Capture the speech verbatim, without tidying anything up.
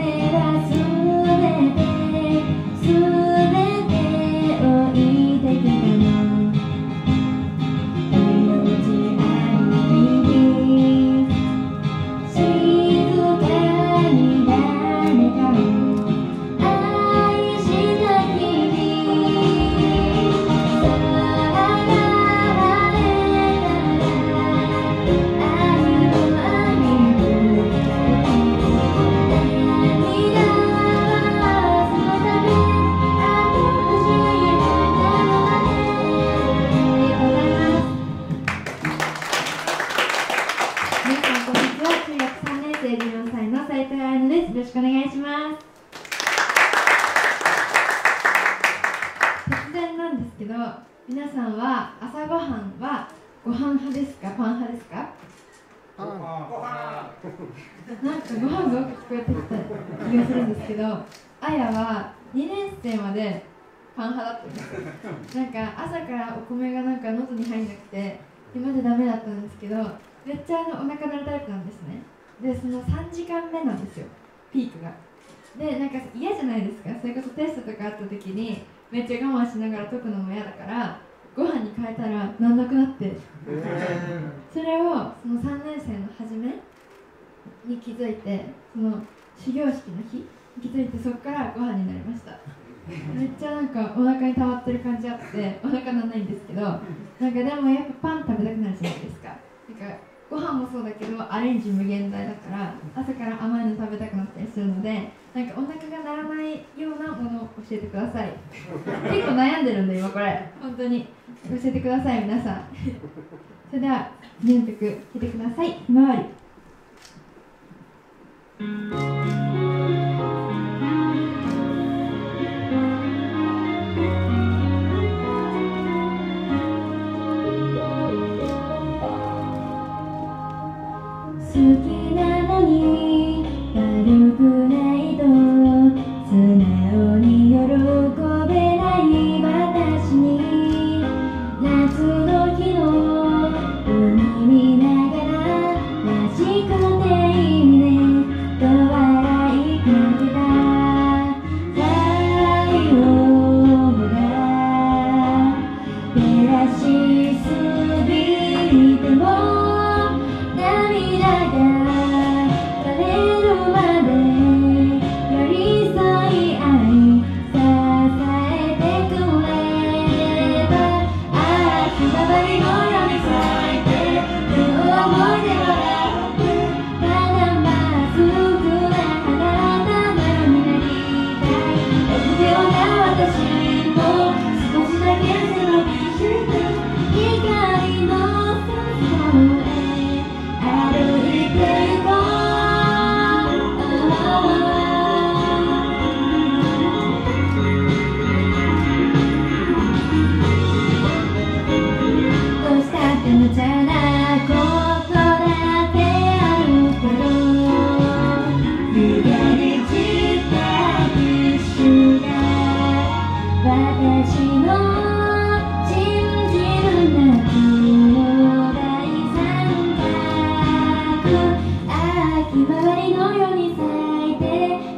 皆さんは朝ごはんはご飯派ですか、パン派ですか？ ご飯。 なんかご飯が多く聞こえてきた気がするんですけど、あやはにねん生までパン派だったんですよ。なんか朝からお米がなんか喉に入んなくて今までダメだったんですけど、めっちゃあのお腹鳴るタイプなんですね。で、そのさんじかんめなんですよ、ピークが。で、なんか嫌じゃないですか。それこそテストとかあった時にめっちゃ我慢しながら解くのも嫌だからご飯に変えたらなんなくなって、それをそのさんねん生の初めに気づいて、その始業式の日に気づいて、そこからご飯になりました。めっちゃなんかお腹に溜まってる感じあってお腹なんないんですけど、なんかでもやっぱパン食べたくなるじゃないですか。なんかご飯もそうだけどアレンジ無限大だから朝から甘いの食べたくなったりするので、なんかお腹が鳴らないようなものを教えてください。結構悩んでるんで今これ本当に教えてください皆さん。それではにの曲聴いてください。ひまわり。 好きなのに悪くないと素直に喜べない私に、夏の日の海見ながららしくていいねと笑いかけた太陽が照らしすぎても涙が枯れるまで寄り添い合い支えてくれば、ああひまわりのように咲いて手を思い出はまだまっすぐな花のようになりたい。臆病な私も少しだけ背伸びして光の外へ歩いて行こう。どうしたって無茶なことだってあるけど、無駄に散ったキッシュが私の信じる夏の大三角、ああひまわりのように咲いて